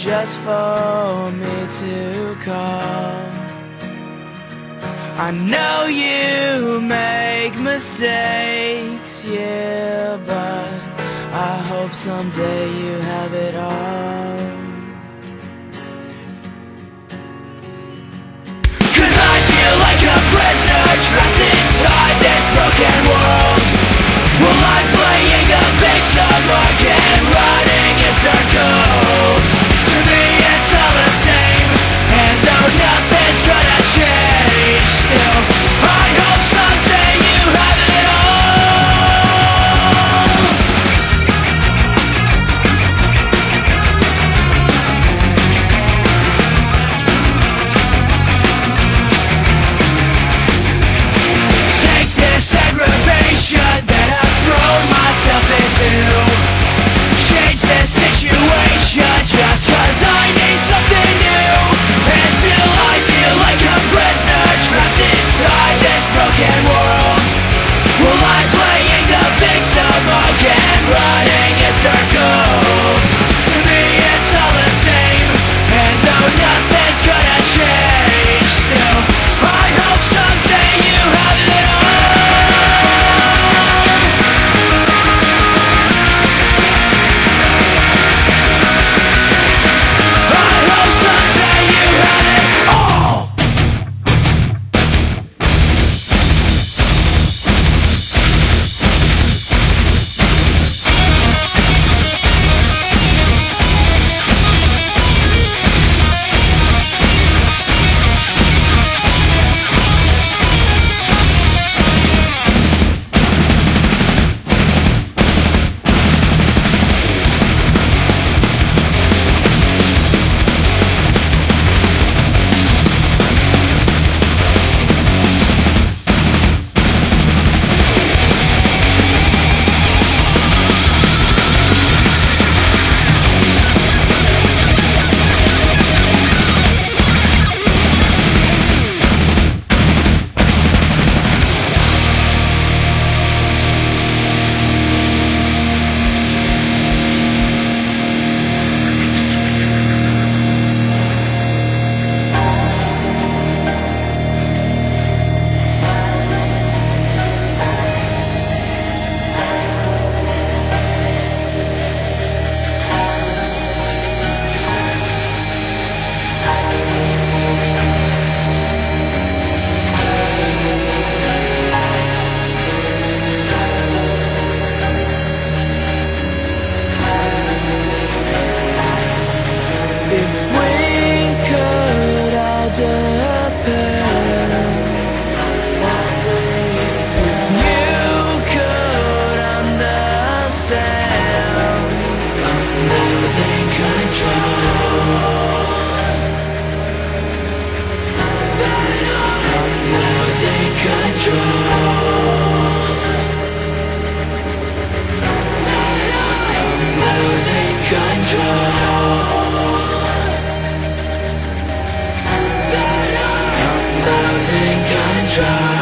just for me to call. I know you make mistakes, yeah, but I hope someday you have it all. 'Cause I feel like a prisoner trapped inside this broken world. Well, I'm playing the victim again, running in circles. To me it's all the same, and though nothing's gonna change, still I hope someday you have it all. Take this aggravation that I've thrown myself into, change this situation just 'cause I need something new. And still I feel like a prisoner trapped inside this broken world. Well, I'm playing the victim again, running in circles. To me it's all the same, and though nothing's gonna change, still I hope someday you have it all. I hope someday you have it all. If we could all depend, if you could understand, losing control, losing control, losing control. Losing control.